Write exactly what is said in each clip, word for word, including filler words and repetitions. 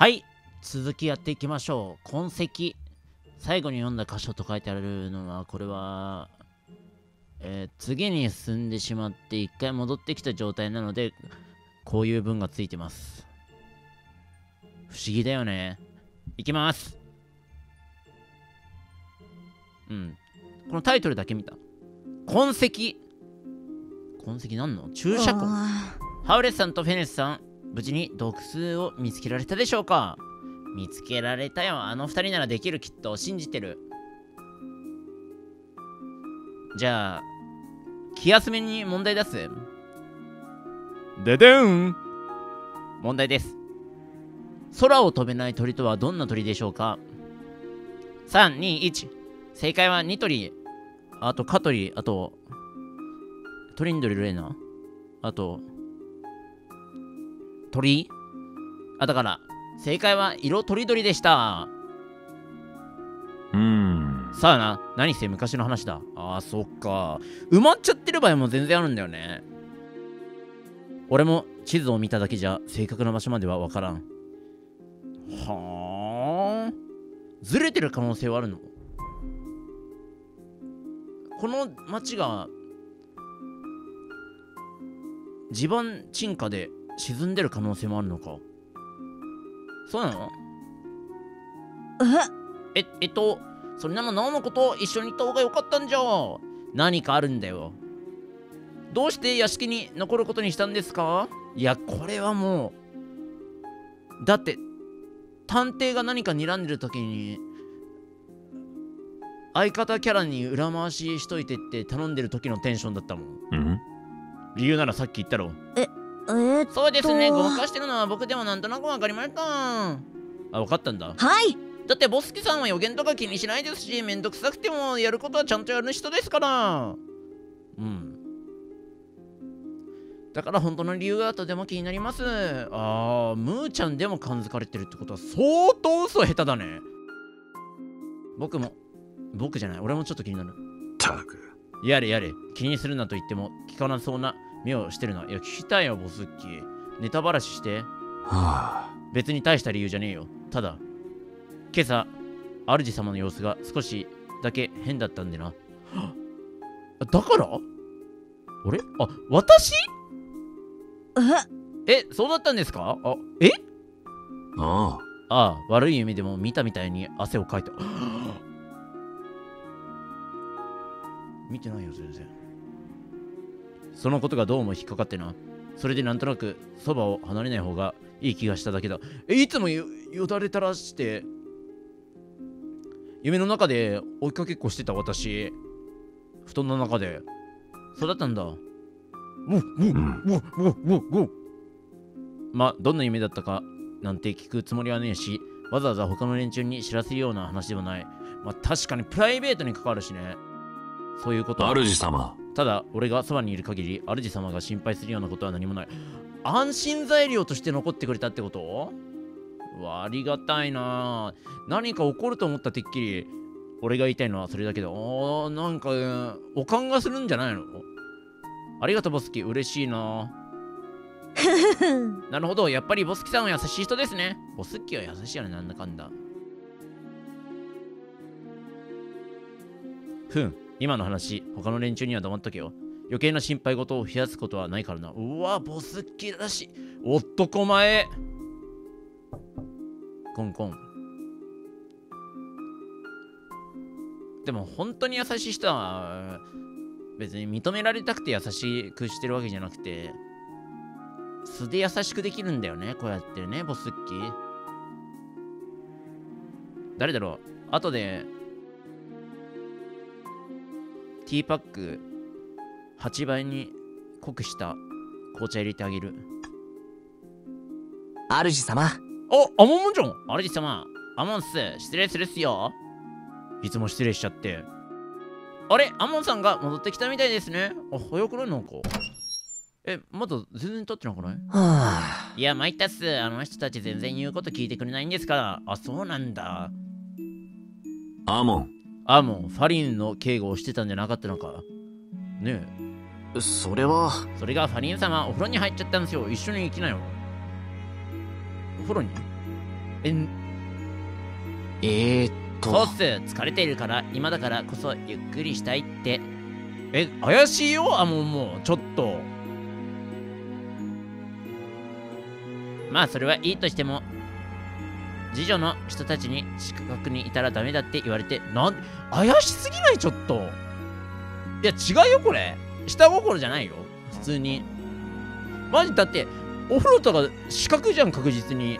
はい、続きやっていきましょう。痕跡。最後に読んだ箇所と書いてあるのは、これは、えー、次に進んでしまって一回戻ってきた状態なので、こういう文がついてます。不思議だよね。いきます。うん。このタイトルだけ見た。痕跡。痕跡なんの？注射痕。ハウレスさんとフェネスさん、無事に毒巣を見つけられたでしょうか？見つけられたよ。あの二人ならできる、きっと。信じてる。じゃあ、気休めに問題出す？ででん！問題です。空を飛べない鳥とはどんな鳥でしょうか？ さん、に、いち。正解はニトリ。あと、カトリ。あと、トリンドリルレナ。あと、鳥？あ、だから、正解は色とりどりでした。 うーん。 さあな、何せ昔の話だ。ああ、そっか。埋まっちゃってる場合も全然あるんだよね。俺も地図を見ただけじゃ正確な場所まではわからん。はあ。ずれてる可能性はあるの？この町が地盤沈下で沈んでる可能性もあるのか？そうなの？ええ、えっと、それならなおのこと一緒に行った方がよかったんじゃ。何かあるんだよ。どうして屋敷に残ることにしたんですか？いや、これはもう、だって、探偵が何か睨んでる時に、相方キャラに裏回ししといてって頼んでる時のテンションだったもん。 うん？ 理由ならさっき言ったろ。 え、えー、っとそうですね、ごまかしてるのは僕でもなんとなくわかりました。あ、わかったんだ。 はい。 だってボスケさんは予言とか気にしないですし、めんどくさくてもやることはちゃんとやる人ですから。うん。だから本当の理由がとても気になります。あー、ムーちゃんでも感づかれてるってことは相当嘘下手だね。僕も、僕じゃない、俺もちょっと気になる。 たく。 やれやれ、気にするなと言っても聞かなそうな目をしてるな。いや、聞きたいよ、ボスッキー。ネタばらしして。 はあ。 別に大した理由じゃねえよ。ただ、今朝、主様の様子が少しだけ変だったんでな。だからあれあ、私ええ、そうだったんですか？あ、えあああ、悪い夢でも見たみたいに汗をかいた。見てないよ、全然。そのことがどうも引っかかってな。それでなんとなくそばを離れない方がいい気がしただけだ。え、いつも よ, よだれ垂らして、夢の中で追いかけっこしてた私。布団の中で。そうだったんだ。ウォウォウォウォウォウォウ。まあ、どんな夢だったかなんて聞くつもりはねえし、わざわざ他の連中に知らせるような話でもない。まあ、確かにプライベートに関わるしね。そういうことは。 主様。 ただ、俺がそばにいる限り、主様が心配するようなことは何もない。安心材料として残ってくれたってこと？うわ、ありがたいな。何か起こると思ったてっきり、俺が言いたいのはそれだけど、おー、なんか、おかんがするんじゃないの？ありがとう、ボスキ。嬉しいな。なるほど、やっぱりボスキさんは優しい人ですね。ボスキは優しいよね、なんだかんだ。ふん、今の話、他の連中には黙っとけよ。余計な心配事を増やすことはないからな。うわ、ボスキらしい。男前。コンコン。でも本当に優しい人は別に認められたくて優しくしてるわけじゃなくて、素で優しくできるんだよね、こうやってね、ボスッキー。誰だろう。後でティーパックはちばいに濃くした紅茶入れてあげる。 主様。 あ、アモンモンじゃん。主様、アモンス、失礼するっすよ。いつも失礼しちゃって。あれ、アモンさんが戻ってきたみたいですね。あ、早くないなんか。え、まだ全然経ってなくない？ はあ。 いや、参ったっす。あの人たち全然言うこと聞いてくれないんですから。あ、そうなんだ。 アモン。 アモン、ファリンの警護をしてたんじゃなかったのか。ねえ。それは。 それがファリン様、お風呂に入っちゃったんですよ。一緒に行きなよ。お風呂に？ え、 えーっと。 そうっす。疲れているから、今だからこそゆっくりしたいって。え、怪しいよ、あ、もう、もう、ちょっと。まあ、それはいいとしても、次女の人たちに近くにいたらダメだって言われて、なん、怪しすぎない、ちょっと。いや、違うよ、これ。下心じゃないよ。普通に。マジ、だって、お風呂とか四角じゃん、確実に。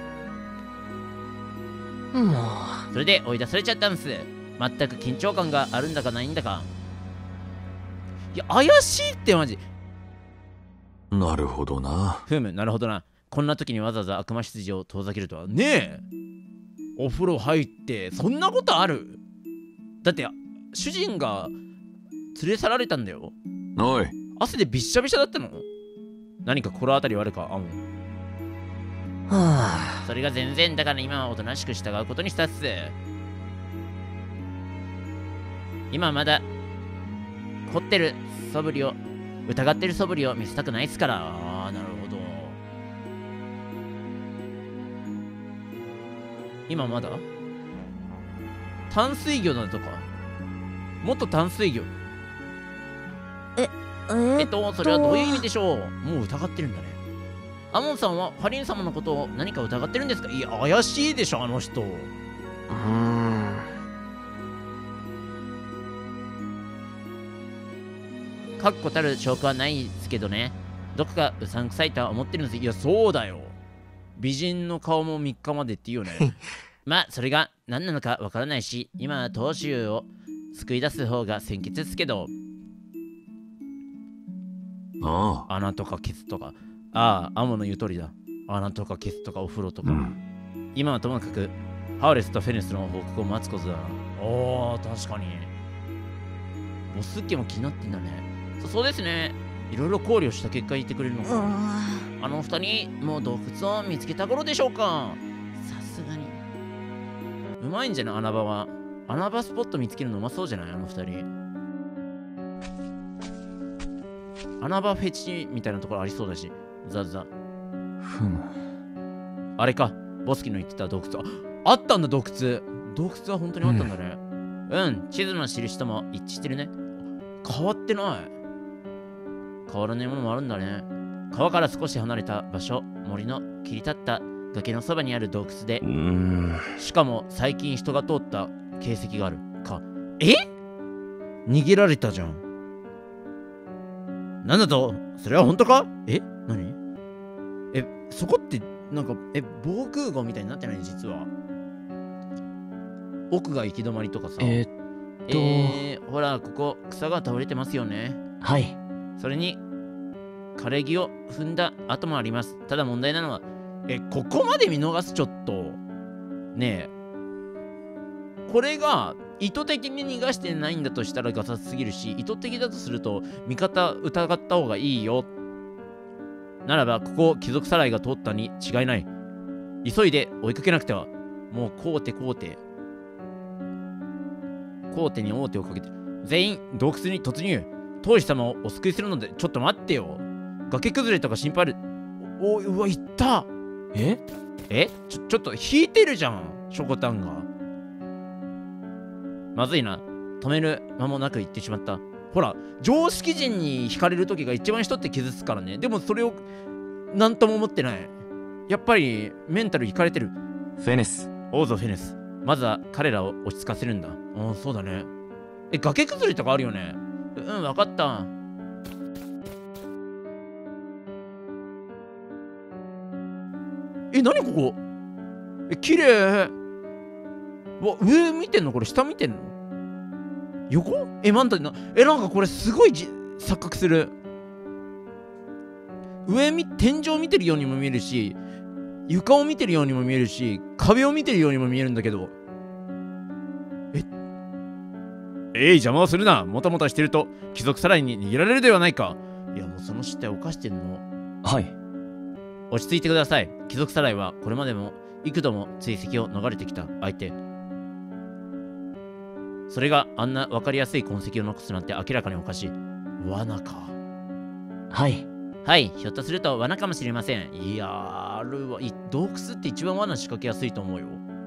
もそれで追い出されちゃったんす。全く緊張感があるんだかないんだか。いや、怪しいってマジ。 なるほどな。 ふむ、なるほどな。こんな時にわざわざ悪魔執事を遠ざけるとはねえ。お風呂入ってそんなことある？だって主人が連れ去られたんだよ。 おい。 汗でびっしゃびしゃだったの？何か心当たりはあるか？あ、もう。 う。はあ。 それが全然だから今はおとなしく従うことにしたっす。今はまだ凝ってる素振りを疑ってる素振りを見せたくないっすから。ああ、なるほど。今まだ淡水魚だとか、もっと淡水魚。 えー、 えっとそれはどういう意味でしょう？もう疑ってるんだね。アモンさんはハリン様のことを何か疑ってるんですか？いや、怪しいでしょ、あの人。 うーん。 確固たる証拠はないですけどね。どこかうさんくさいとは思ってるんです。いや、そうだよ。美人の顔もみっかまでっていうよね。まあ、それが何なのかわからないし、今は当主を救い出す方が先決ですけど。 ああ。 穴とかケツとか。ああ、アモの言う通りだ。穴とかケツとかお風呂とか。 うん、 今はともかく、ハウレスとフェネスの報告を待つことだな。おー、確かに。ボス家も気になってんだね。そ, そうですね。いろいろ考慮した結果言ってくれるのか。あの二人、もう洞窟を見つけた頃でしょうか。さすがに。うまいんじゃない、穴場は。穴場スポット見つけるのうまそうじゃない、あの二人。穴場フェチみたいなところありそうだし。ザザ。 ふむ。 あれか、ボスキの言ってた洞窟。あ、あったんだ、洞窟。洞窟は本当にあったんだね。うん、うん、地図の印とも一致してるね。変わってない。変わらないものもあるんだね。川から少し離れた場所、森の切り立った崖のそばにある洞窟で、 うーん。 しかも最近人が通った形跡があるか。え？逃げられたじゃん。なんだと？それは本当か？え？何？え、そこってなんか、え、防空壕みたいになってない？実は奥が行き止まりとかさ。 えー、っとえー、ほら、ここ草が倒れてますよね。 はい。 それに枯れ木を踏んだ跡もあります。ただ問題なのは、え、ここまで見逃す？ちょっとねえ、これが意図的に逃がしてないんだとしたらガサツすぎるし、意図的だとすると味方疑った方がいいよ。ならばここ貴族さらいが通ったに違いない。急いで追いかけなくては。もうこうてこうてこうてに王手をかけて全員洞窟に突入。当主様をお救いするので、ちょっと待ってよ。崖崩れとか心配ある？お、うわ、いった。ええちょ、ちょっと引いてるじゃん、ショコタンが。まずいな。止める間もなく行ってしまった。ほら、常識人に惹かれる時が一番人って傷つくからね。でもそれを何とも思ってない。やっぱりメンタル惹かれてる。 フェネス。 オーゾフェネス。まずは彼らを落ち着かせるんだ。ああ、そうだね。え、崖崩れとかあるよね。うん、わかった。え、なにここ？え、綺麗。うわ、上見てんの？これ下見てんの？横？え、なんだな。え、なんかこれすごいじ錯覚する。上見、天井見てるようにも見えるし、床を見てるようにも見えるし、壁を見てるようにも見えるんだけど。ええい、邪魔をするな。もたもたしてると貴族さらいに逃げられるではないか。いや、もうその失態を犯してんの。 はい。 落ち着いてください。貴族さらいはこれまでも幾度も追跡を逃れてきた相手。それがあんな分かりやすい痕跡を残すなんて明らかにおかしい。罠か。 はい。 はい、ひょっとすると罠かもしれません。いやー、 あるわ。い洞窟って一番罠仕掛けやすいと思うよ。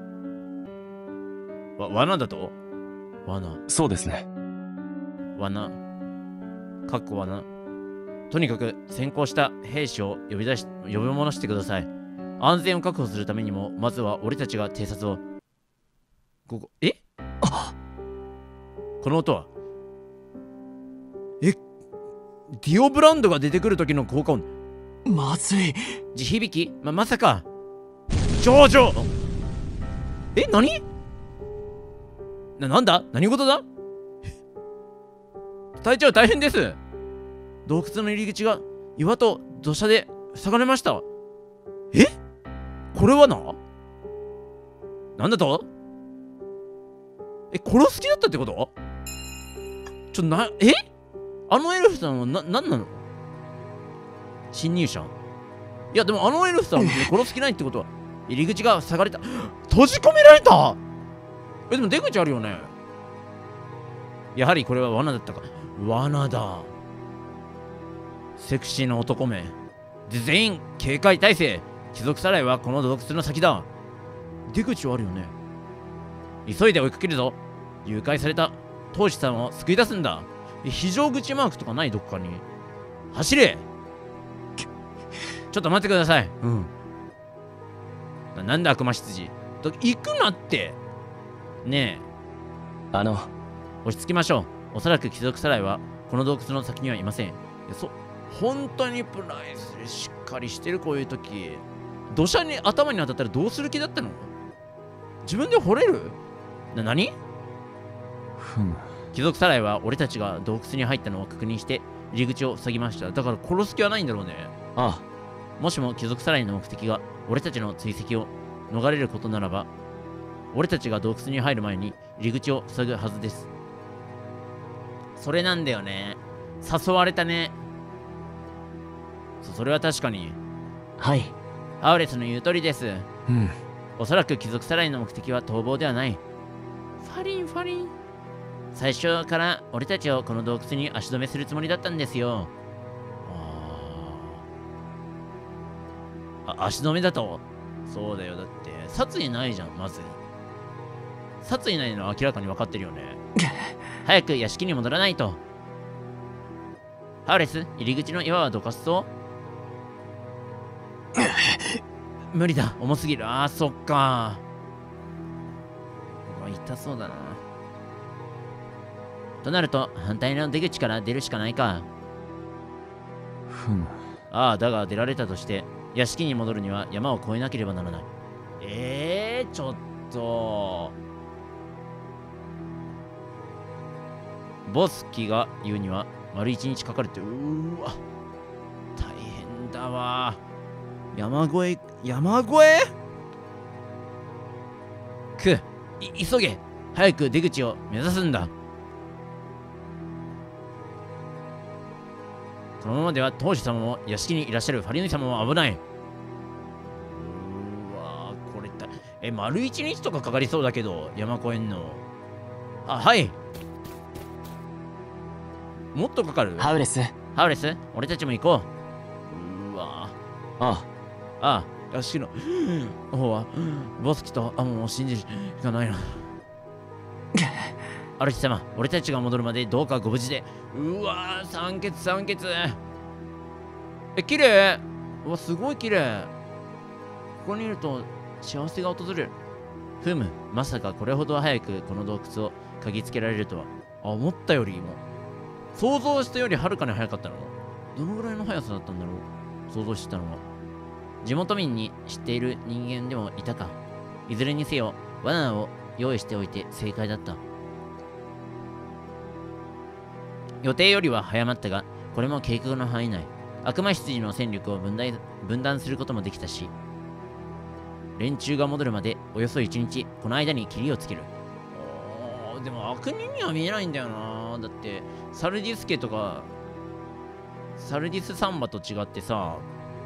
わ、罠だと罠。 そうですね。 罠。かっこ罠。とにかく先行した兵士を呼び出し、呼び戻してください。安全を確保するためにも、まずは俺たちが偵察を。ここ、えあこの音はえディオブランドが出てくる時の効果音。 まずい。 地響きま、まさか。頂上え、何な、なんだ何事だ隊長大変です。洞窟の入り口が岩と土砂で塞がれました。えこれはななんだとえ、殺す気だったってこと？ちょ、な、えあのエルフさんはな、なんなの？侵入者？いや、でもあのエルフさんは別に殺す気ないってことは、入り口が塞がれた。閉じ込められた。え、でも出口あるよね。やはりこれは罠だったか。罠だ。セクシーな男め。全員警戒態勢。貴族さらいはこの洞窟の先だ。出口はあるよね。急いで追いかけるぞ。誘拐された当主さんを救い出すんだ。え、非常口マークとかない？どっかに。走れ。ちょっと待ってください。うん。な、なんだ悪魔執事。と行くなって。ねえ。 あの、 落ち着きましょう。おそらく貴族さらいはこの洞窟の先にはいません。そ、本当にプライスでしっかりしてる。こういう時。土砂に頭に当たったらどうする気だったの？自分で掘れる？な、何？ ふむ。 貴族さらいは俺たちが洞窟に入ったのを確認して入り口を塞ぎました。だから殺す気はないんだろうね。 ああ。もしも貴族さらいの目的が俺たちの追跡を逃れることならば、俺たちが洞窟に入る前に入り口を塞ぐはずです。それなんだよね。誘われたね。そ、それは確かに。 はい。 ハウレスの言う通りです。 うん。 おそらく貴族さらいの目的は逃亡ではない。ファリンファリン。最初から俺たちをこの洞窟に足止めするつもりだったんですよ。ああ、足止めだと？そうだよ。だって殺意ないじゃん。まず殺意ないのは明らかに分かってるよね。早く屋敷に戻らないと。ハウレス、入り口の岩はどかしそう無理だ。重すぎる。あー、そっか。うわ、痛そうだな。となると反対の出口から出るしかないか。 ふむ。 ああ、だが出られたとして屋敷に戻るには山を越えなければならない。えー、ちょっとボスキが言うには丸一日かかるって。うーわ、大変だわ。山越え、山越えくい、急げ。早く出口を目指すんだ。このままでは当主様も屋敷にいらっしゃるファリヌイ様も危ない。うーわー、これだ。え、丸一日とかかかりそうだけど、山越えんの。あ、はい。もっとかかる？ ハウレス。 ハウレス、俺たちも行こう。うーわー。 あああ、屋敷の方はボスキとアモンを信じるしかないな。主様、俺たちが戻るまでどうかご無事で。うわー、酸欠酸欠。え、綺麗。うわ、すごい綺麗。ここにいると幸せが訪れる。ふむ、まさかこれほど早くこの洞窟を嗅ぎつけられるとは。あ、思ったよりも想像したよりはるかに早かったの。どのぐらいの速さだったんだろう、想像してたのは。地元民に知っている人間でもいたか。いずれにせよ罠を用意しておいて正解だった。予定よりは早まったが、これも計画の範囲内。悪魔執事の戦力を分断、分断することもできたし、連中が戻るまでおよそいちにち、この間に霧をつける。おー、でも悪人には見えないんだよな。だってサルディス家とかサルディスサンバと違ってさ、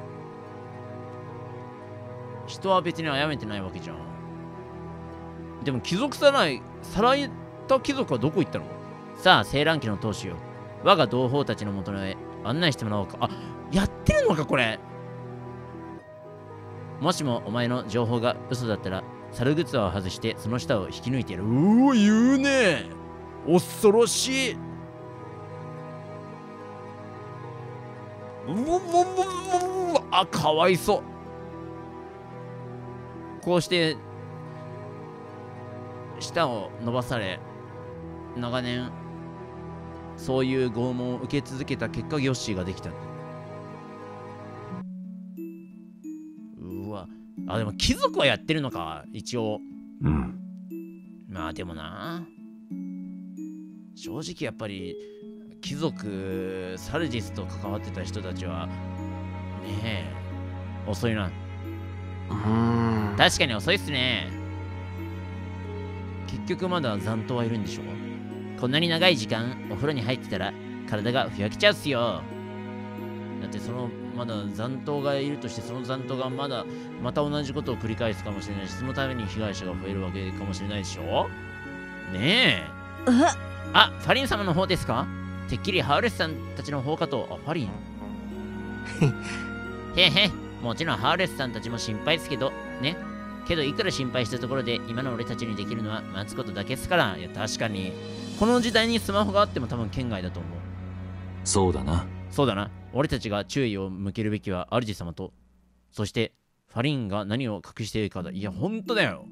人は別に殺めてないわけじゃん。でも貴族さらいさらいた貴族はどこ行ったの？さあ、青蘭家の当主よ、我が同胞たちのもとへ案内してもらおうか。あ、やってるのかこれ。 もしもお前の情報が嘘だったら、猿グツを外してその下を引き抜いてやる。うお、言うね。恐ろしい。うわうわうわうわ、あ、かわいそう。こうして舌を伸ばされ、長年そういう拷問を受け続けた結果、ヨッシーができた。うわ、あ、でも貴族はやってるのか、一応。 うん。 まあでもな、正直やっぱり貴族サルディスと関わってた人たちはねえ、遅いな。 うーん。 確かに遅いっすね。結局まだ残党はいるんでしょ。こんなに長い時間お風呂に入ってたら体がふやけちゃうっすよ。だってそのまだ残党がいるとして、その残党がまだまた同じことを繰り返すかもしれないし、そのために被害者が増えるわけかもしれないでしょ。ねえ。あ、ファリン様の方ですか。てっきりハウレスさんたちの方かと。あ、ファリンへへ、もちろんハウレスさんたちも心配ですけどね。けどいくら心配したところで今の俺たちにできるのは待つことだけですから。いや確かにこの時代にスマホがあっても多分圏外だと思う。 そうだな。 そうだな。俺たちが注意を向けるべきは主様と、そしてファリンが何を隠しているかだ。いやほんとだよ。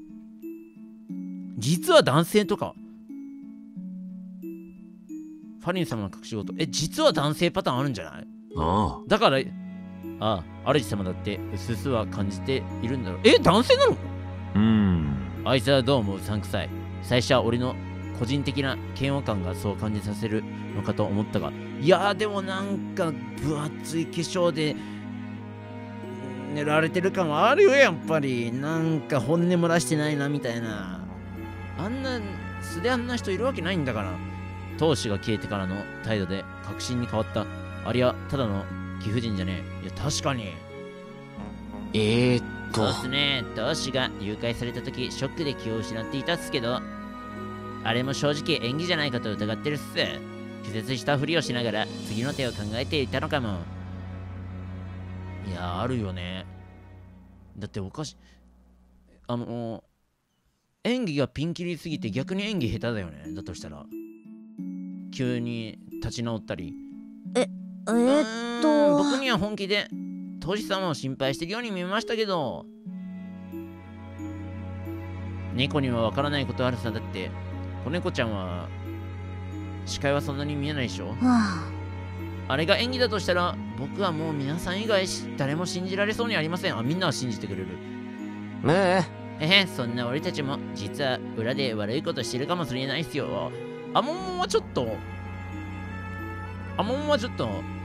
実は男性とかファリン様の隠し事、え、実は男性パターンあるんじゃない。 ああ。 だから、ああ、主様だってうすうすは感じているんだろう。え、男性なの。 うーん。 あいつはどう思う、うさんくさい。最初は俺の個人的な嫌悪感がそう感じさせるのかと思ったが、いやーでもなんか分厚い化粧で狙われてる感はあるよ、やっぱり。なんか本音漏らしてないなみたいな。あんな素であんな人いるわけないんだから。闘志が消えてからの態度で確信に変わった。ありゃただの貴婦人じゃねえ。いや確かに。 えーっと。 そうっすね。闘志が誘拐された時ショックで気を失っていたっすけど、あれも正直演技じゃないかと疑ってるっす。気絶したふりをしながら次の手を考えていたのかも。いやあるよね。だっておかしあの演技がピンキリすぎて逆に演技下手だよね。だとしたら急に立ち直ったり。 え、えー、っと僕には本気でトシ様を心配してるように見えましたけど、猫にはわからないことあるさ。だって子猫ちゃんは視界はそんなに見えないでしょ。 はあ、 あれが演技だとしたら僕はもう皆さん以外誰も信じられそうにありません。あ、みんなは信じてくれる。 ねえへ、そんな俺たちも実は裏で悪いことしてるかもしれないっすよ。アモンモンはちょっとアモンモンはちょっと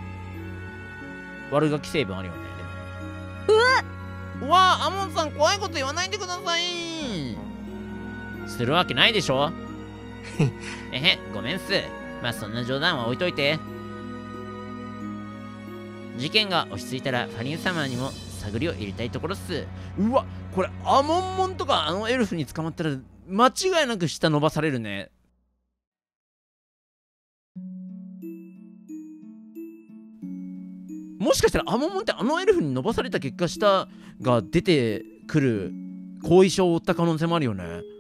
悪ガキ成分あるよね。でもうわあ、アモンさん怖いこと言わないでください。するわけないでしょえへ、ごめんっす。まあそんな冗談は置いといて。事件が落ち着いたらファリン様にも探りを入れたいところっす。うわ、これアモンモンとかあのエルフに捕まったら間違いなく舌伸ばされるね。もしかしたらアモンモンってあのエルフに伸ばされた結果舌が出てくる後遺症を負った可能性もあるよね。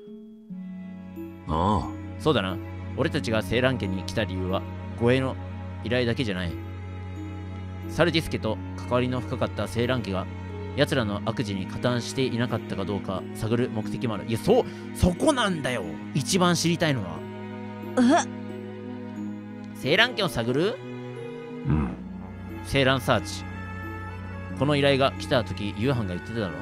ああ。 そうだな。俺たちがセーラン家に来た理由は護衛の依頼だけじゃない。サルディス家と関わりの深かったセーラン家が奴らの悪事に加担していなかったかどうか探る目的もある。いや、そう、そこなんだよ。一番知りたいのは。 え、 セーラン家を探る？ うん。 セーランサーチ。この依頼が来た時、夕飯が言ってただろ。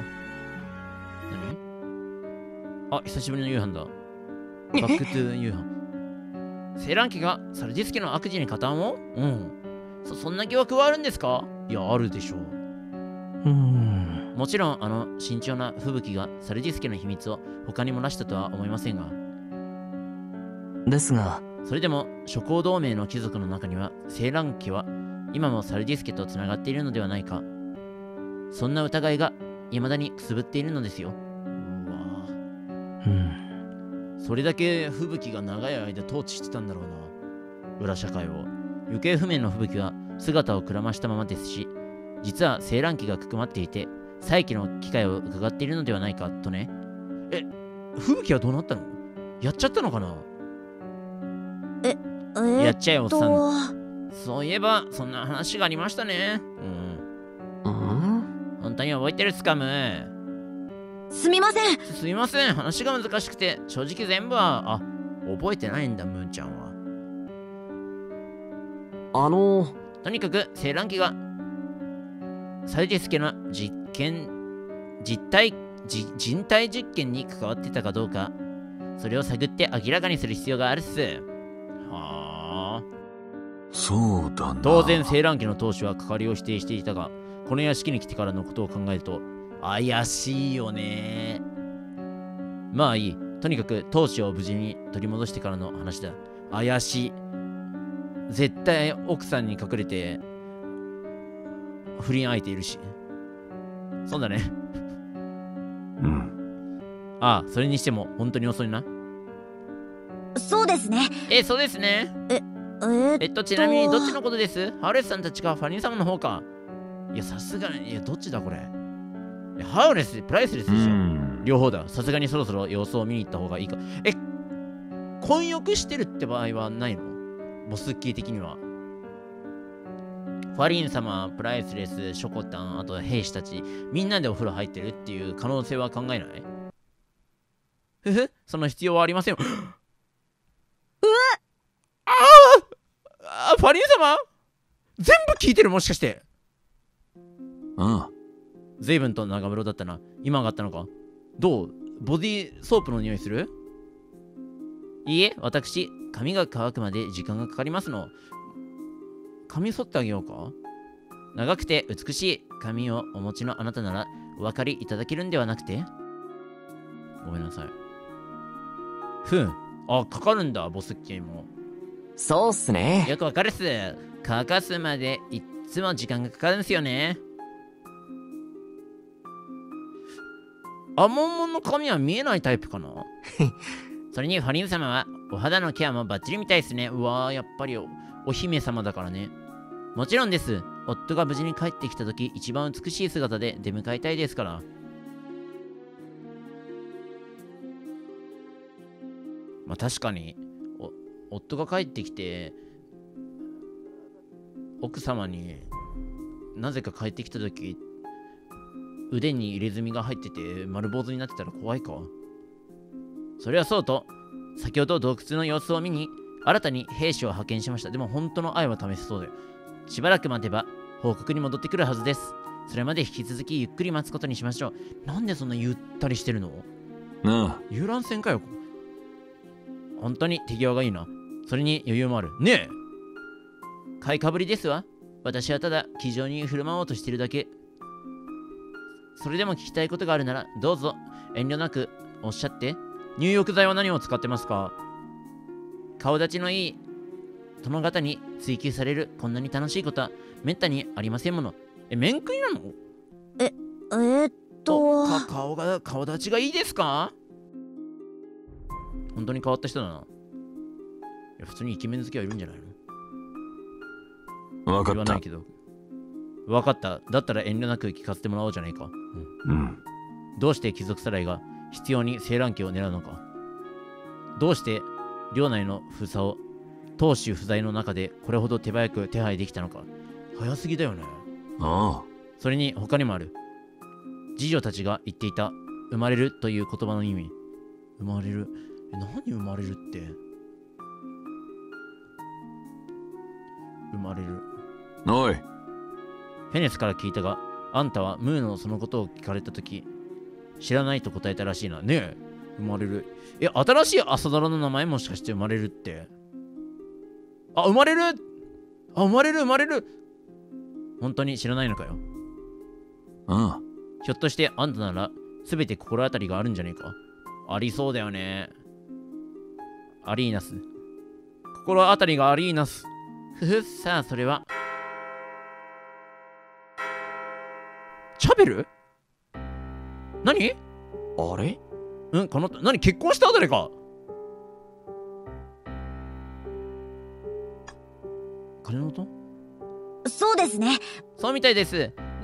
何？あ、久しぶりの夕飯だ。バックトゥー夕飯。セーラン家がサルディス家の悪事に加担を？うん。そ、そんな疑惑はあるんですか？いや、あるでしょう。 うーん。 もちろん、あの慎重な吹雪がサルディス家の秘密を他に漏らしたとは思いませんが。 ですが、 それでも、諸侯同盟の貴族の中には、セーラン家は今もサルディス家とつながっているのではないか。そんな疑いが未だにくすぶっているのですよ。うわうん。 それだけ吹雪が長い間統治してたんだろうな、裏社会を。行方不明の吹雪は姿をくらましたままですし、実はセーラン家がくくまっていて、 再起の機会を伺っているのではないかとね。え、吹雪はどうなったの？やっちゃったのかな？ え、えー、 やっちゃえおっさとん。そういえばそんな話がありましたね。うん。 うん本当に覚えてるっすかム？ すみません。 すみません、話が難しくて正直全部はあ覚えてないんだ。ムーンちゃんはあのとにかく青蘭記がサイデス家の実験実体じ人体実験に関わってたかどうか、それを探って明らかにする必要があるっす。はあ、 そうだな。 当然青蘭家の当主は関わりを否定していたが、この屋敷に来てからのことを考えると怪しいよね。まあいい、とにかく当主を無事に取り戻してからの話だ。怪しい。絶対奥さんに隠れて不倫相手いるし。そうだね。 うん。 ああ、それにしても本当に遅いな。 そうですね。 え、そうですね。 えー、 えっと、ちなみにどっちのことです？ハウレスさんたちかファニー様の方か。いや、さすがに、いや、どっちだこれ。ハウレス、プライスレスでしょ。両方だ。さすがにそろそろ様子を見に行った方がいいか。え、混浴してるって場合はないの？ボスッキー的には。ファリン様、プライスレス、ショコタン、あと兵士たち、みんなでお風呂入ってるっていう可能性は考えない？ふふ、その必要はありませんよ。うわああ、ファリン様全部聞いてる、もしかして。 うん随分と長風呂だったな。今上がったのか？どう？ボディーソープの匂いする？いいえ、私、髪が乾くまで時間がかかりますの。髪剃ってあげようか？長くて美しい髪をお持ちのあなたならお分かりいただけるんではなくて？ごめんなさい。ふん。あ、かかるんだ、ボスッキーも。 そうっすね。 よくわかるっす。乾かすまでいっつも時間がかかるんですよね。アモンモンの髪は見えないタイプかな？それにファリン様はお肌のケアもバッチリみたいですね。うわー、やっぱり お, お姫様だからね。もちろんです。夫が無事に帰ってきた時、一番美しい姿で出迎えたいですから。まあ確かに夫が帰ってきて奥様になぜか帰ってきた時腕に入れ墨が入ってて丸坊主になってたら怖いか。それはそうと、先ほど洞窟の様子を見に新たに兵士を派遣しました。でも本当の愛は試せそうだよ。しばらく待てば報告に戻ってくるはずです。それまで引き続きゆっくり待つことにしましょう。なんでそんなゆったりしてるの？ なあ。 遊覧船かよ。本当に手際がいいな。それに余裕もある。ねえ、買いかぶりですわ。私はただ気丈に振る舞おうとしてるだけ。それでも聞きたいことがあるならどうぞ遠慮なくおっしゃって。入浴剤は何を使ってますか？顔立ちのいい殿方に追求されるこんなに楽しいことはめったにありませんもの。え、面食いなの？ え、えー、っとか顔が顔立ちがいいですか？本当に変わった人だな。いや、普通にイケメン好きはいるんじゃないの？ わかった言わない。けど。わかった。だったら遠慮なく聞かせてもらおうじゃないか。うん、 うん。 どうして貴族さらいが必要に青蘭家を狙うのか。どうして領内の封鎖を当主不在の中でこれほど手早く手配できたのか。早すぎだよね。 ああ。 それに他にもある。次女たちが言っていた生まれるという言葉の意味。生まれる。え、何生まれるって。生まれる。 おい。 フェネスから聞いたが、あんたはムーのそのことを聞かれたとき、知らないと答えたらしいな。ねえ、生まれる。え、新しい朝ドラの名前もしかして生まれるって。あ、生まれる。あ、生まれる、生まれる。本当に知らないのかよ。 ああ。 ひょっとしてあんたなら、すべて心当たりがあるんじゃねえか。ありそうだよね。アリーナス。心当たりがアリーナス。ふふ、さあ、それは。チャベル？何？ あれ？ うん、この、何、結婚した誰か？金の音？ そうですね。 そうみたいです。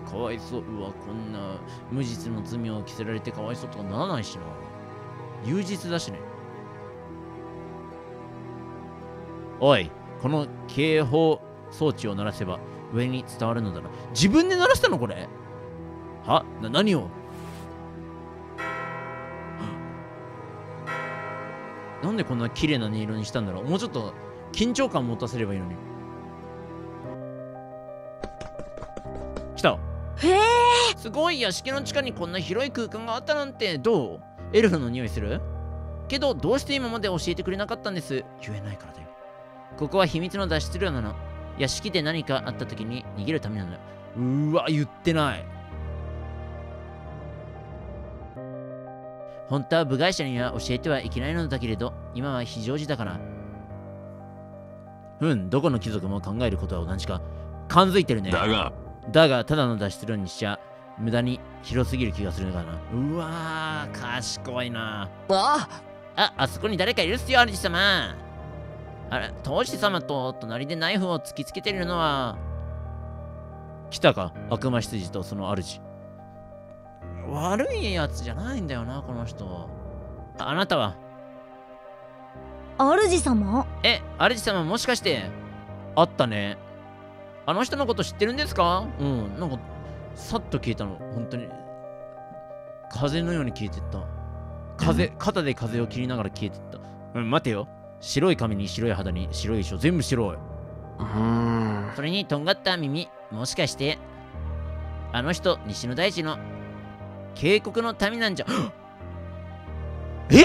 かわいそう。うわ、こんな無実の罪を着せられてかわいそうとかならないしな。有実だしね。おい、この警報装置を鳴らせば上に伝わるのだな。自分で鳴らしたのこれ？は？な、何を？なんでこんな綺麗な音色にしたんだろう。もうちょっと緊張感持たせればいいのに。来た。 へえ。 すごい、屋敷の地下にこんな広い空間があったなんて。どう？エルフの匂いする？けどどうして今まで教えてくれなかったんです？言えないからだよ。ここは秘密の脱出ルなの。屋敷で何かあった時に逃げるためなのよ。うーわ、言ってない。本当は部外者には教えてはいけないのだけれど、今は非常時だから。うん、どこの貴族も考えることは同じか。感づいてるね。 だが、 だが、ただの脱出ルにしちゃ、無駄に広すぎる気がするからな。うわー、賢いな。 ああ、あそこに誰かいるっすよ、主様。あれ、当主様と隣でナイフを突きつけてるのは。来たか、悪魔羊とその主。悪いやつじゃないんだよな、この人。あ、あなたは？ 主様？ え、主様もしかして。あったね。あの人のこと知ってるんですか？うん、なんか、さっと消えたの、本当に。風のように消えてった。風、肩で風を切りながら消えてった。うん、待てよ。白い髪に白い肌に白い衣装、全部白い。 うーん。 それにとんがった耳、もしかして、あの人、西の大地の渓谷の民なんじゃ。え？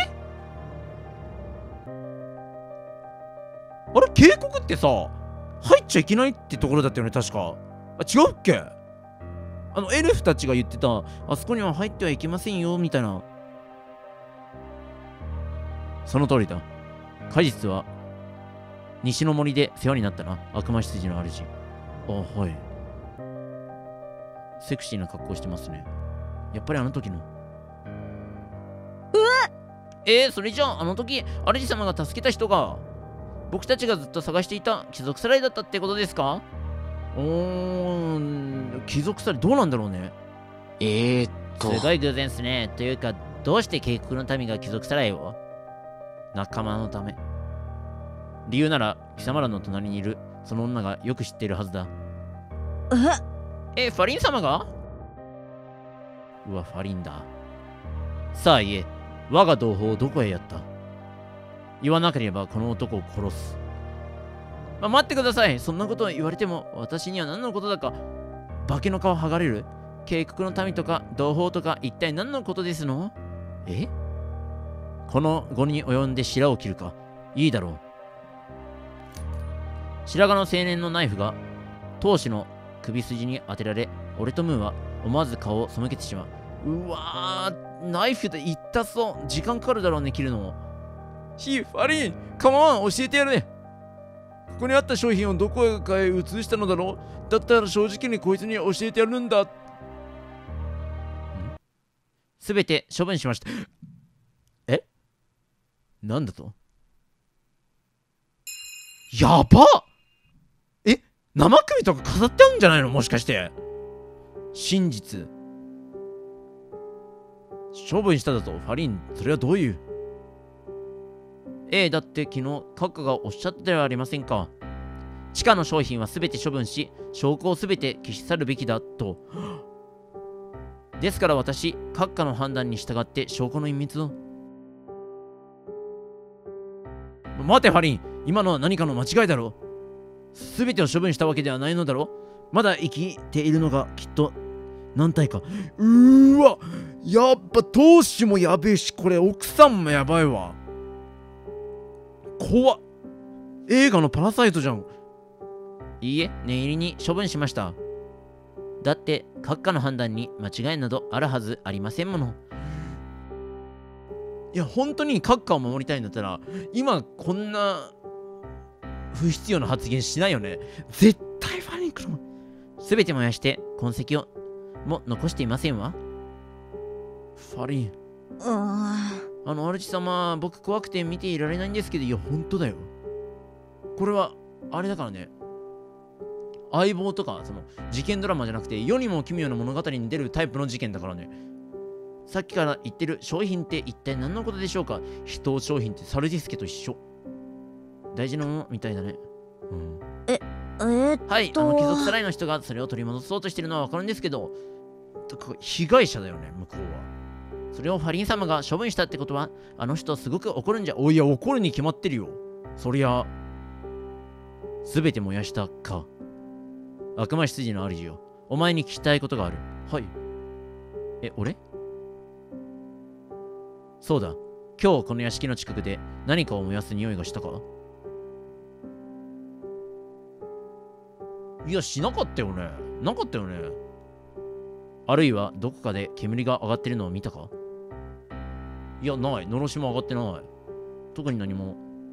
あれ、渓谷ってさ、入っちゃいけないってところだったよね、確か。あ、違うっけ？あの、エルフたちが言ってた、あそこには入ってはいけませんよ、みたいな。その通りだ。果実は、西の森で世話になったな、悪魔羊の主。あ、はい。セクシーな格好してますね。やっぱりあの時の。うわ！えー、それじゃあ、あの時、主様が助けた人が、僕たちがずっと探していた貴族さらいだったってことですか？おーん、貴族さらいどうなんだろうね。 えーっと。 すごい偶然っすね。というか、どうして渓谷の民が貴族さらいを？仲間のため。理由なら、貴様らの隣にいる、その女がよく知っているはずだ。ええ、ファリン様が？うわ、ファリンだ。さあ言え、我が同胞をどこへやった？言わなければこの男を殺す。まあ、待ってください。そんなことを言われても、私には何のことだか。化けの皮剥がれる？渓谷の民とか同胞とか一体何のことですの？え？この後に及んで白を切るか。いいだろう。白髪の青年のナイフが当主の首筋に当てられ、俺とムーは思わず顔を背けてしまう。うわー、ナイフでいったそう。時間かかるだろうね、切るのも。ヒー、ファリン、カモン、教えてやるね。ここにあった商品をどこかへ移したのだろう。だったら正直にこいつに教えてやるんだ。すべて処分しました。え？なんだと？やばっ！え？生首とか飾ってあるんじゃないの？もしかして。真実。処分しただと？ファリン、それはどういう？ええ、だって昨日、閣下がおっしゃったではありませんか。地下の商品はすべて処分し、証拠をすべて消し去るべきだと。ですから私、閣下の判断に従って証拠の隠滅を。待て、ファリン。今のは何かの間違いだろう。すべてを処分したわけではないのだろう。まだ生きているのがきっと何体か。うーわ、やっぱ当主もやべえし、これ奥さんもやばいわ。怖っ。映画のパラサイトじゃん。いいえ、念入りに処分しました。だって閣下の判断に間違いなどあるはずありませんもの。いや、本当に閣下を守りたいんだったら今こんな不必要な発言しないよね。絶対ファニックの全て燃やして痕跡をも残していませんわ。ファリン、あの主様、僕怖くて見ていられないんですけど。いや、本当だよ。これはあれだからね。 相棒とか、その事件ドラマじゃなくて、世にも奇妙な物語に出るタイプの事件だからね。さっきから言ってる商品って一体何のことでしょうか？人を商品ってサルディスケと一緒。大事なものみたいだね。うん。 え、えー、っと。 はい、あの貴族さらいの人がそれを取り戻そうとしてるのはわかるんですけど、被害者だよね、向こうは。それをファリン様が処分したってことは、あの人すごく怒るんじゃ。おいや、怒るに決まってるよ。そりゃ、すべて燃やしたか。悪魔執事の主よ。お前に聞きたいことがある。はい。え、俺？そうだ。今日この屋敷の近くで何かを燃やす匂いがしたか？いや、しなかったよね。なかったよね。あるいはどこかで煙が上がってるのを見たか？いや、ない。のろしも上がってない。特に何も。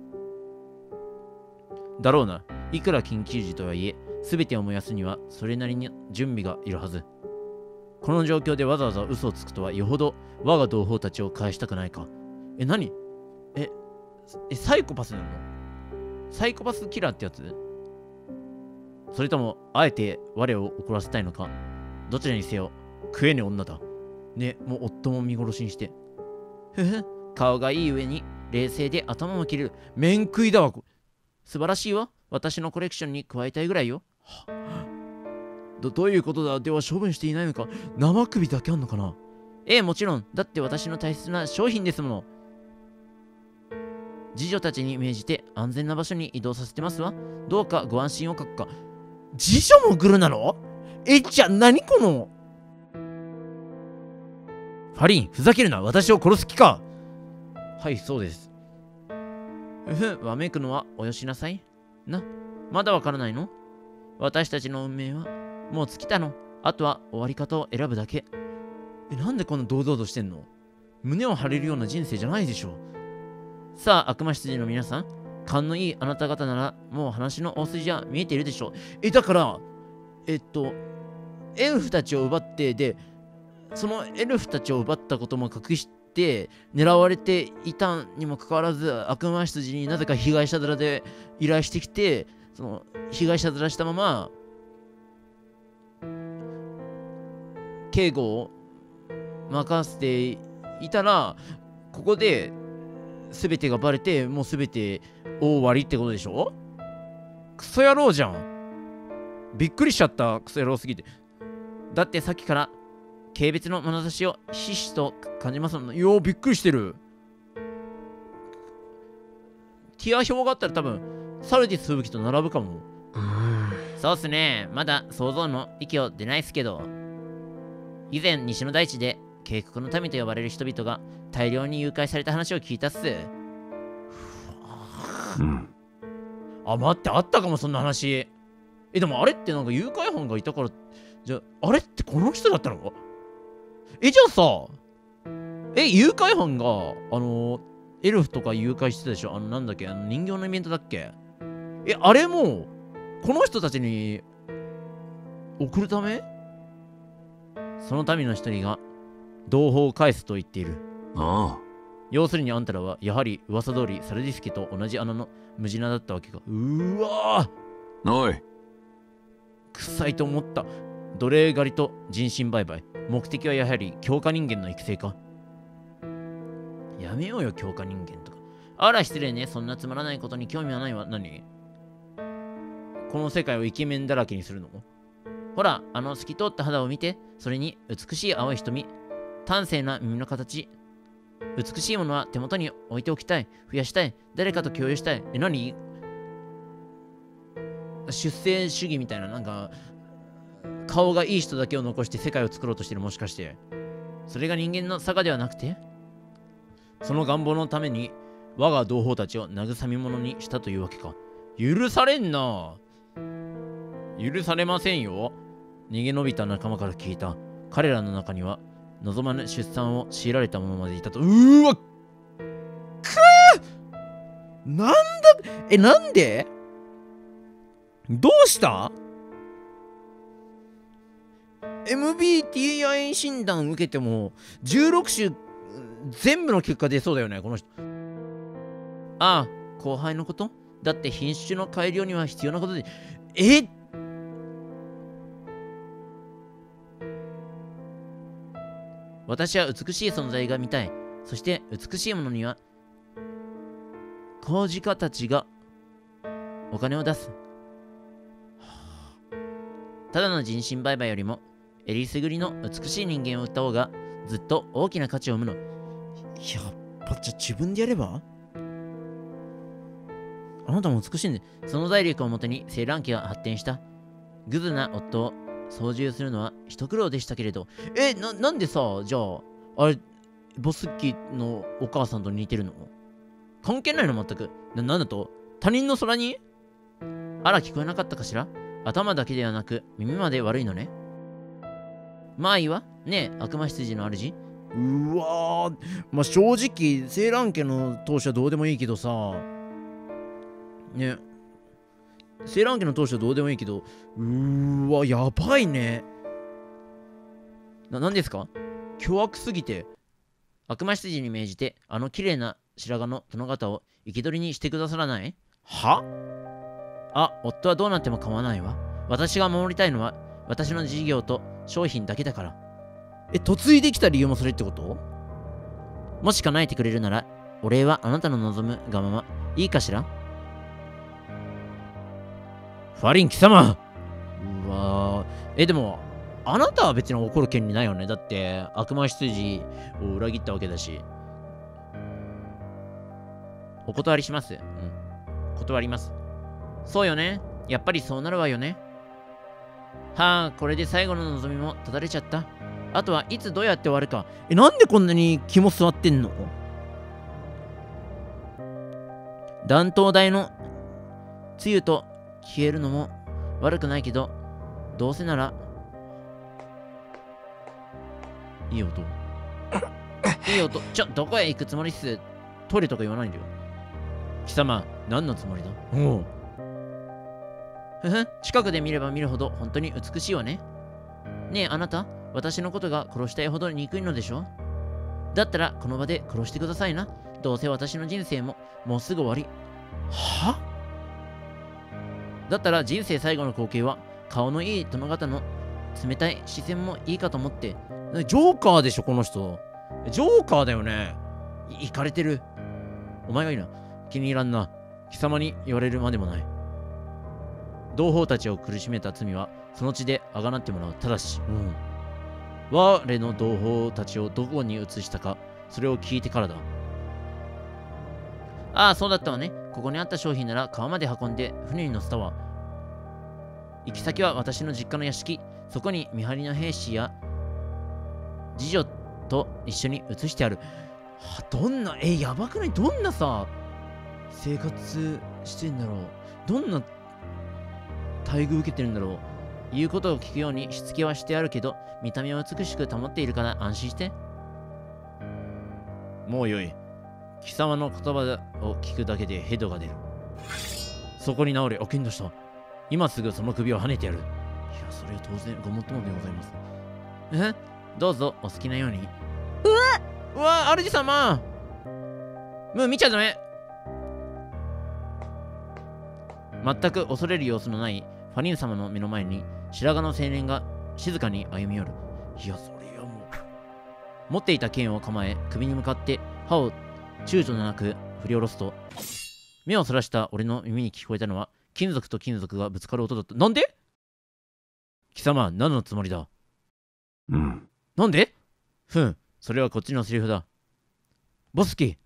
だろうな。いくら緊急時とはいえ、すべてを燃やすにはそれなりに準備がいるはず。この状況でわざわざ嘘をつくとはよほど我が同胞たちを返したくないか。え、何？え、え、サイコパスなの？サイコパスキラーってやつ？それとも、あえて我を怒らせたいのか？どちらにせよ、食えねえ女だ。ね、もう夫も見殺しにして。ふふ、顔がいい上に、冷静で頭も切れる。面食いだわ。素晴らしいわ。私のコレクションに加えたいぐらいよ。ど、どういうことだ？では処分していないのか？生首だけあんのかな？ええ、もちろん。だって私の大切な商品ですもの。次女たちに命じて安全な場所に移動させてますわ。どうかご安心をかくか。次女もグルなの？え、じゃあ何この。ファリン、ふざけるな。私を殺す気か？はい、そうです。うふ、わめくのはおよしなさい。な、まだわからないの？私たちの運命はもう尽きたの。あとは終わり方を選ぶだけ。え、なんでこんな堂々としてんの？胸を張れるような人生じゃないでしょ。さあ、悪魔執事の皆さん、勘のいいあなた方ならもう話の大筋は見えているでしょう。え、だから、えっと、エルフたちを奪って、で、そのエルフたちを奪ったことも隠して狙われていたにもかかわらず、悪魔執事になぜか被害者面で依頼してきて、その被害者面したまま警護を任せていたら、ここで全てがバレて、もう全て終わりってことでしょ？クソ野郎じゃん。びっくりしちゃった。クソ野郎すぎて。だってさっきから軽蔑の眼差しをひしひしと感じますもん。よー、びっくりしてる。ティア表があったら多分サルディス吹雪と並ぶかも。 うーん。 そうっすね。まだ想像の域を出ないっすけど、以前西の大地で渓谷の民と呼ばれる人々が大量に誘拐された話を聞いたっす。 うん。 あ、待って、あったかも、そんな話。え、でもあれってなんか誘拐犯がいたから、じゃあ、あれってこの人だったの？え、じゃあさ、え、誘拐犯が、あの、エルフとか誘拐してたでしょ？あの、なんだっけ、あの人形のイベントだっけ？え、あれも、この人たちに送るため？その民の一人が、同胞を返すと言っている。 ああ。 要するにあんたらは、やはり噂通りサルディスケと同じ穴のムジナだったわけか。うーわー、 おい。 臭いと思った。奴隷狩りと人身売買。目的はやはり強化人間の育成か。やめようよ、強化人間とか。あら、失礼ね。そんなつまらないことに興味はないわ。何？この世界をイケメンだらけにするの？ほら、あの透き通った肌を見て。それに美しい青い瞳。端正な耳の形。美しいものは手元に置いておきたい。増やしたい。誰かと共有したい。え、何？出世主義みたいな、なんか、顔がいい人だけを残して世界を作ろうとしてる、もしかして。それが人間の差がではなくて、その願望のために我が同胞たちを慰み者にしたというわけか。許されんな。許されませんよ。逃げ延びた仲間から聞いた。彼らの中には望まぬ出産を強いられた者までいたと。うーわ、くー、なんだ、え、なんで？どうした？ エムビーティーアイ 診断受けてもじゅうろく種全部の結果出そうだよね、この人。ああ、後輩のことだって品種の改良には必要なことで。え、 私は美しい存在が見たい。そして美しいものには工事家たちがお金を出す。ただの人身売買よりもえりすぐりの美しい人間を売った方がずっと大きな価値を生むの。やっぱじゃあ自分でやれば？あなたも美しいんで。その財力をもとにセーラン家が発展した。グズな夫を操縦するのは一苦労でしたけれど。え、な、なんでさ、じゃあ、あれ、ボスッキーのお母さんと似てるの？関係ないの全く。な、なんだと？他人の空に？あら、聞こえなかったかしら？頭だけではなく耳まで悪いのね。まあいいわ。ねえ、悪魔羊の主。うわー、まあ正直、セーラン家の当主はどうでもいいけどさ、ね、セーラン家の当主はどうでもいいけど、うーわ、やばいね。な、なんですか？凶悪すぎて。悪魔羊に命じて、あの綺麗な白髪の殿方を生き捕りにしてくださらない？は？あ、夫はどうなっても構わないわ。私が守りたいのは、私の事業と商品だけだから。え、嫁いできた理由もそれってこと？もし叶えてくれるなら、お礼はあなたの望むがまま、いいかしら？ファリン貴様！うわー。え、でも、あなたは別に怒る権利ないよね。だって、悪魔羊を裏切ったわけだし。お断りします。うん。断ります。そうよね。やっぱりそうなるわよね。はあ、これで最後の望みもただれちゃった。あとはいつどうやって終わるか。え、なんでこんなに肝座ってんの？断頭台のつゆと消えるのも悪くないけど、どうせなら、いい音。いい音。ちょ、どこへ行くつもりっす？トイレとか言わないんだよ。貴様、何のつもりだ？おう。ふふん、近くで見れば見るほど本当に美しいわね。ねえ、あなた、私のことが殺したいほど憎いのでしょ？だったらこの場で殺してくださいな。どうせ私の人生ももうすぐ終わり。は？だったら人生最後の光景は顔のいい殿方の冷たい視線もいいかと思って。ジョーカーでしょこの人。ジョーカーだよね。い、いかれてる。お前がいいな。気に入らんな。貴様に言われるまでもない。同胞たちを苦しめた罪はその地であがなってもらう。ただし、うん、我の同胞たちをどこに移したか、それを聞いてからだ。ああ、そうだったわね。ここにあった商品なら川まで運んで船に乗せたわ。行き先は私の実家の屋敷。そこに見張りの兵士や次女と一緒に移してある。はあ、どんな、え、やばくない？どんなさ、生活してんだろう。どんな待遇受けてるんだろう。言うことを聞くようにしつけはしてあるけど、見た目を美しく保っているから安心して。もうよい。貴様の言葉を聞くだけでヘドが出る。そこに治れ。お、剣とした。今すぐその首をはねてやる。いや、それは当然ごもっともでございます。え？どうぞお好きなように。うわうわ、主様。もう見ちゃダメ。全く恐れる様子のないファリン様の目の前に白髪の青年が静かに歩み寄る。いや、それはもう。持っていた剣を構え、首に向かって歯を躊躇なく振り下ろすと、目をそらした俺の耳に聞こえたのは金属と金属がぶつかる音だった。なんで？貴様、何のつもりだ？ うん。 なんで？ふん、それはこっちのセリフだ。ボスキ。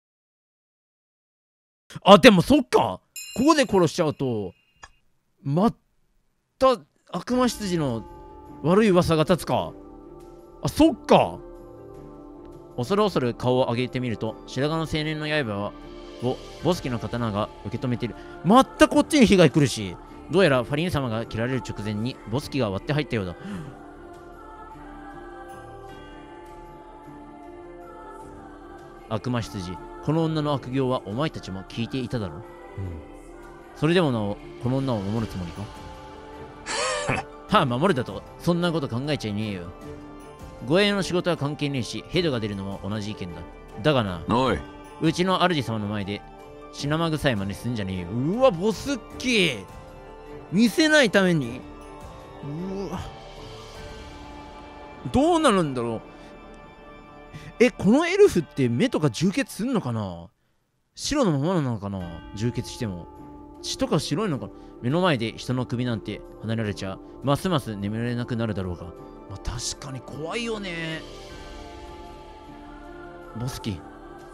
あ、でもそっか。ここで殺しちゃうと、また悪魔羊の悪い噂が立つか。あ、そっか。恐る恐る顔を上げてみると、白髪の青年の刃をボスキの刀が受け止めている。またこっちに被害来るし、どうやらファリン様が切られる直前にボスキが割って入ったようだ。悪魔羊、この女の悪行はお前たちも聞いていただろう。うん、それでもなお、この女を守るつもりか？はあ、守るだと、そんなこと考えちゃいねえよ。護衛の仕事は関係ねえし、ヘドが出るのも同じ意見だ。だがな、 おいうちの主様の前で、血生臭い真似すんじゃねえよ。うわ、ボスッキー見せないために。うわ、どうなるんだろう。 え、このエルフって目とか充血すんのかな？白のままなのかな？充血しても。血とか白いのかな？目の前で人の首なんて離れられちゃ、ますます眠れなくなるだろうが。まあ、確かに怖いよね。ボスキ。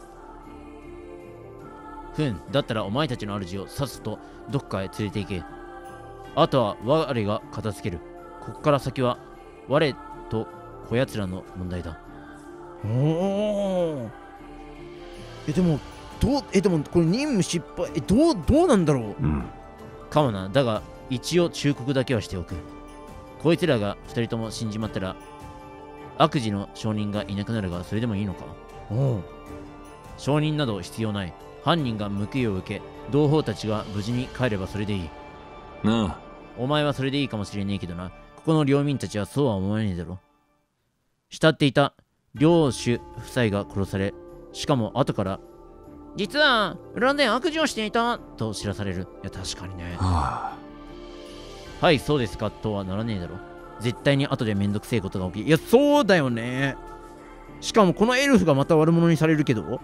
ふん、だったらお前たちの主をさっさとどっかへ連れて行け。あとは我が片付ける。ここから先は我とこやつらの問題だ。おお。え、でも、どう、え、でもこれ任務失敗、え、どう、どうなんだろう。うん。かもな。だが、一応忠告だけはしておく。こいつらが二人とも死んじまったら、悪事の証人がいなくなるが、それでもいいのか？おお。証人など必要ない。犯人が報いを受け、同胞たちが無事に帰ればそれでいい。なあ。お前はそれでいいかもしれねえけどな。ここの領民たちはそうは思えねえだろ。慕っていた領主夫妻が殺され、しかも後から、実は裏で悪事をしていたと知らされる。いや、確かにね。はあ、はい、そうですかとはならねえだろ。絶対に後でめんどくせえことが起き。いや、そうだよね。しかもこのエルフがまた悪者にされるけど、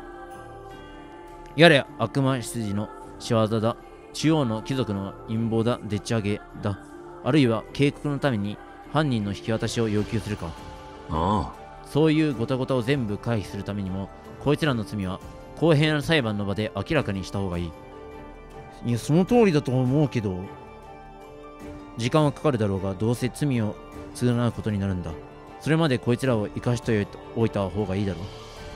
やれ悪魔羊の仕業だ。中央の貴族の陰謀だ。でっち上げだ。あるいは警告のために犯人の引き渡しを要求するか。ああ。そういうごたごたを全部回避するためにも、こいつらの罪は公平な裁判の場で明らかにした方がいい。いや、その通りだと思うけど、時間はかかるだろうが、どうせ罪を償うことになるんだ。それまでこいつらを生かしておいた方がいいだろう。うん、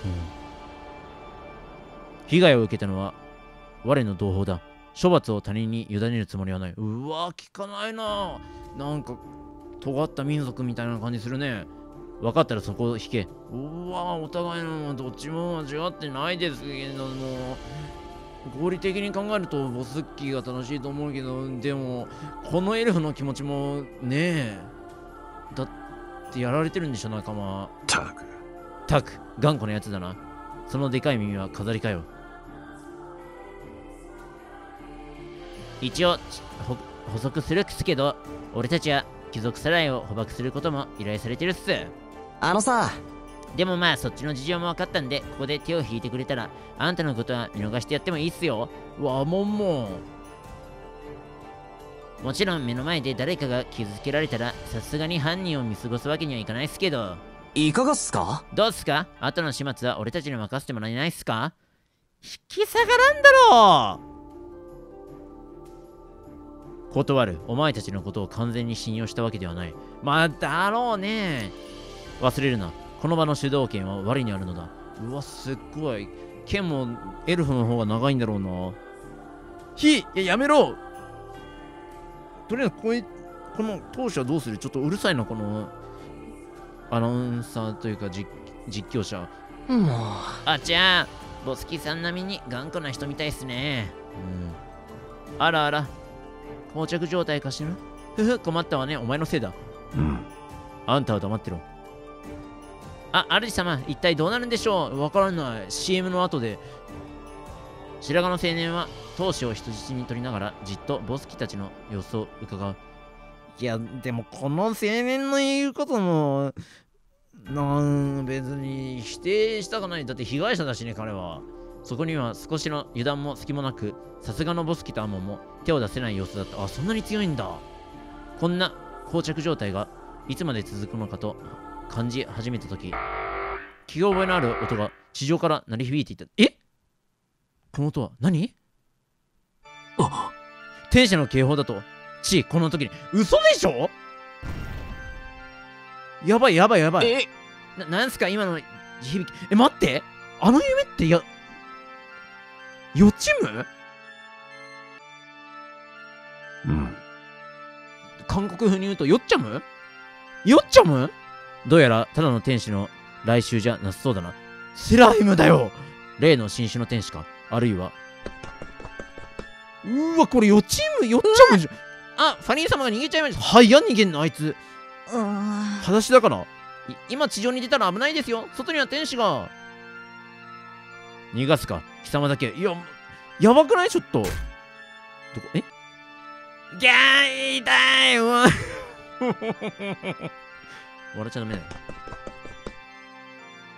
被害を受けたのは我の同胞だ。処罰を他人に委ねるつもりはない。うわ、聞かないな。なんか尖った民族みたいな感じするね。分かったらそこを引け。うわ、お互いのどっちも間違ってないですけども、合理的に考えるとボスッキーが正しいと思うけど、でもこのエルフの気持ちもねえ、だってやられてるんでしょ、仲間。タクタク、頑固なやつだな。そのでかい耳は飾りかよ。一応補足するっすけど、俺たちは貴族さらいを捕獲することも依頼されてるっす。 あのさ、 でもまあそっちの事情も分かったんで、ここで手を引いてくれたらあんたのことは見逃してやってもいいっすよ。わもんももちろん目の前で誰かが傷つけられたらさすがに犯人を見過ごすわけにはいかないっすけど。 いかがっすか？ どうっすか？後の始末は俺たちに任せてもらえないっすか？引き下がらんだろう。断る。お前たちのことを完全に信用したわけではない。まあだろうね。忘れるな。この場の主導権は我にあるのだ。うわ、すっごい。剣もエルフの方が長いんだろうな。ひ、いや、やめろ。とりあえずこい、この当主はどうする？ちょっとうるさいな、このアナウンサーというか実実況者。もう。あちゃー、ボスキさん並みに頑固な人みたいっすね。うん。あらあら。膠着状態かしら。ふふ、困ったわね。お前のせいだ。うん。あんたは黙ってろ。あ、主様、一体どうなるんでしょう？わからない。シーエム の後で。白髪の青年は当主を人質に取りながらじっとボスキたちの様子を伺う。いや、でもこの青年の言うことも、なん別に否定したくない。だって被害者だしね、彼は。そこには少しの油断も隙もなく、さすがのボスキとアモンも手を出せない様子だった。あ、そんなに強いんだ。こんな膠着状態がいつまで続くのかと感じ始めたとき、聞き覚えのある音が地上から鳴り響いていた。え？この音は何？あ、天使の警報だと。ち、この時に。嘘でしょ？やばいやばいやばい。え？な、なんすか今の地響き。え、待って。あの夢ってや、予知夢？うん。韓国風に言うと、よっちゃむ？よっちゃむ？どうやら、ただの天使の来襲じゃなさそうだな。セラフィムだよ！例の新種の天使か。あるいは。うわ、これ予知夢、よっちゃむじゃん。あ、ファニー様が逃げちゃいました。はいや、逃げんの、あいつ。うーん。裸足だから。今、地上に出たら危ないですよ。外には天使が。逃がすか、貴様だけ。いや、やばくない？ちょっと。どこ、え？ギャー、痛い。うわ。笑っちゃダメだよ。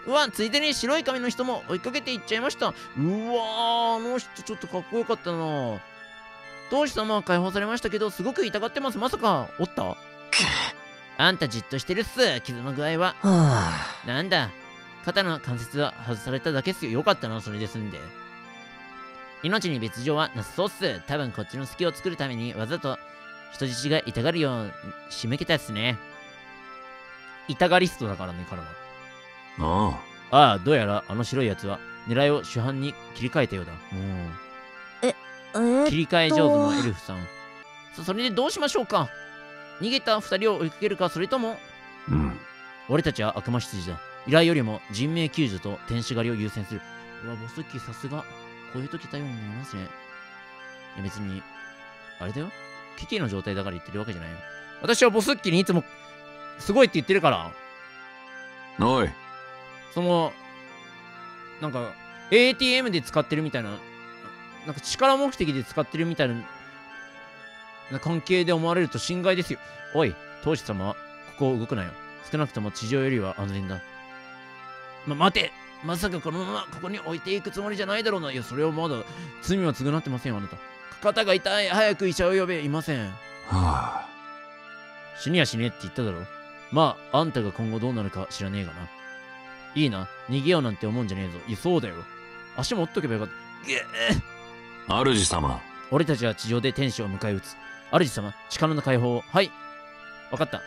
うわ、ついでに白い髪の人も追いかけていっちゃいました。うわー、あの人ちょっとかっこよかったな。当主様は解放されましたけど、すごく痛がってます。まさか、おったあんたじっとしてるっす。傷の具合は。 はあ。 なんだ、肩の関節は外されただけっすよ。よかったな、それで済んで。命に別状はなさそうっす。多分こっちの隙を作るためにわざと人質が痛がるよう仕向けたっすね。痛がりストだからね、彼は。 あああ、どうやらあの白いやつは狙いを主犯に切り替えたようだ。うん。 えー、 切り替え上手のエルフさん。そ、それでどうしましょうか。逃げた二人を追いかけるか、それとも。 あ。うん。 俺たちは悪魔羊だ。依頼よりも人命救助と天使狩りを優先する。うわ、ボスッキーさすが。こういう時頼りになりますね。いや別に、あれだよ。危機の状態だから言ってるわけじゃないよ。私はボスッキーにいつも、すごいって言ってるから。 おい。 その、なんか、エーティーエム で使ってるみたいな、なんか力目的で使ってるみたいな、な関係で思われると心外ですよ。おい、当主様は、ここを動くなよ。少なくとも地上よりは安全だ。ま、待てまさかこのままここに置いていくつもりじゃないだろうな。いや、それはまだ罪は償ってませんよ、あなた。肩が痛い。早く医者を呼べ。いません。 はあ。 死にやしねえって言っただろ。まあ、あんたが今後どうなるか知らねえがな。いいな。逃げようなんて思うんじゃねえぞ。いや、そうだよ。足持っとけばよかった。げえ。 主様。 俺たちは地上で天使を迎え撃つ。主様、力の解放を。はい。わかった。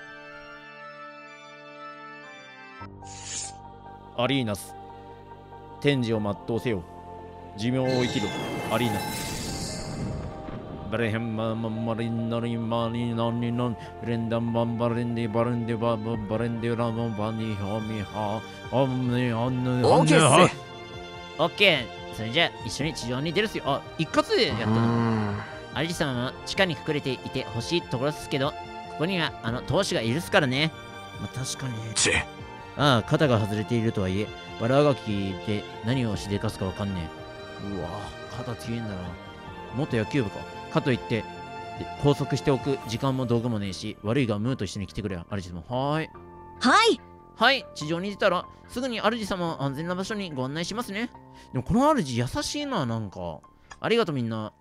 アリーナス。天使を全うせよ。寿命を生きる。アリーナス。バレヘンマンマンマリンナリンマリナニナンブレンダンバンバレンデバレンデバババレンデラバンバニハミハアムネアンヌオーケーっす。 オッケー。それじゃあ一緒に地上に出るっすよ。あ、一括でやったうーの。 ん。 主様は地下に隠れていてほしいところですけど、ここにはあの当主がいるっすからね。まあ、確かに。 チェ。 ああ、肩が外れているとはいえ、バラガキで何をしでかすかわかんねえ。うわぁ、肩強いんだな。元野球部か。かといって、拘束しておく時間も道具もねえし、悪いがムーと一緒に来てくれよ、主様。はーい。 はいはい、地上に出たら、すぐに主様を安全な場所にご案内しますね。でもこの主優しいな、なんか。ありがとうみんな。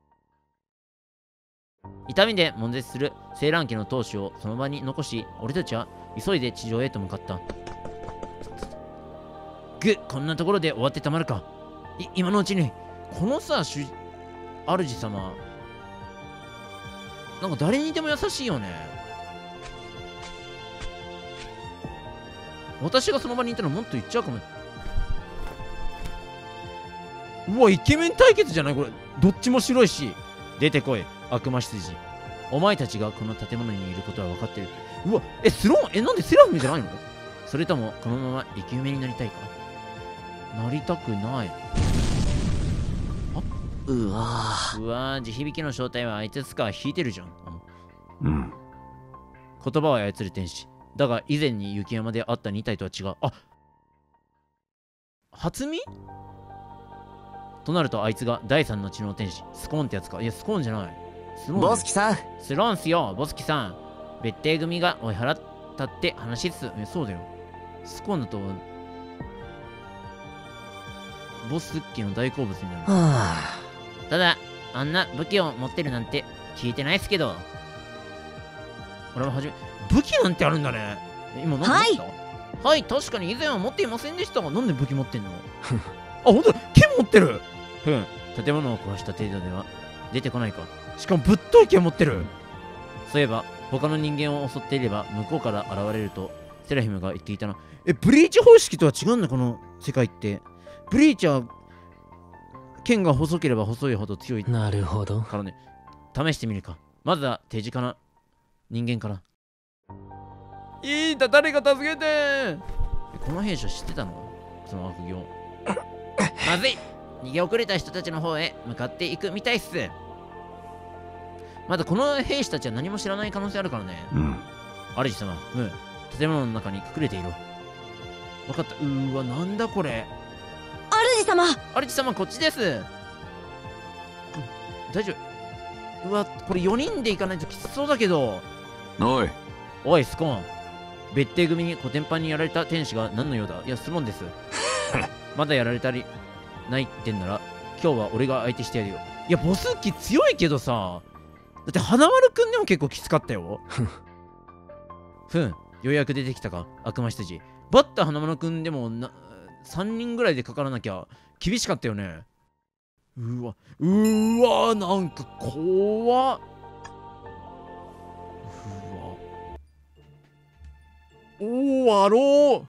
痛みで悶絶する青蘭家の当主をその場に残し、俺たちは急いで地上へと向かった。ぐっ、こんなところで終わってたまるか。い、今のうちに、このさ、主、主様、なんか誰にでも優しいよね。私がその場にいたらもっと言っちゃうかも。うわ、イケメン対決じゃないこれ。どっちも白いし。出てこい、悪魔羊。お前たちがこの建物にいることは分かってる。うわ、え、スローン、え、なんでセラフィムじゃないの？それとも、このまま生き埋めになりたいか？なりたくない。 うわうわー、地響きの正体はあいつっすか。引いてるじゃん。あのうん。 言葉を操る天使。だが、以前に雪山で会ったに体とは違う。あ、初見となるとあいつが第三の知能天使。スコーンってやつか。いや、スコーンじゃない。スローン。 ボスキさん。 スローンっすよ、ボスキさん。別邸組が追い払ったって話っす。え、そうだよ。スコーンだと、ボスッキの大好物になる。 はあ。 ただ、あんな武器を持ってるなんて聞いてないっすけど。俺もはじめ、武器なんてあるんだね。今何持った？はい、確かに以前は持っていませんでしたが、なんで武器持ってんの？あ、ほんとだ、剣持ってる。ふん、建物を壊した程度では出てこないか。しかもぶっとい剣持ってる。そういえば、他の人間を襲っていれば向こうから現れるとセラヒムが言っていたな。え、ブリーチ方式とは違うんだ、この世界って。ブリーチは剣が細ければ細いほど強いなるほど。 からね。試してみるか。まずは手近な人間から。いいんだ、誰か助けて。この兵士は知ってたの？その悪行。まずい、逃げ遅れた人たちの方へ向かっていくみたいっす。まだこの兵士たちは何も知らない可能性あるからね。 うん。 主様、ムー、建物の中に隠れていろ。わかった。うーわ、なんだこれ。 主様。 主様、こっちです。うん、大丈夫。うわ、これよにんで行かないときつそうだけど。 おい。 おい、スコーン。 別邸組にコテンパンにやられた天使が何の用だ。いや、スモンです。まだやられたりないってんなら、今日は俺が相手してやるよ。いや、ボス機強いけどさ、だって花丸くんでも結構きつかったよ。ふん、ようやく出てきたか、悪魔羊。バッタ花丸くんでもなさんにんぐらいでかからなきゃ厳しかったよね。うわ、うーわ、なんか怖っ。うわ。おー、あろう。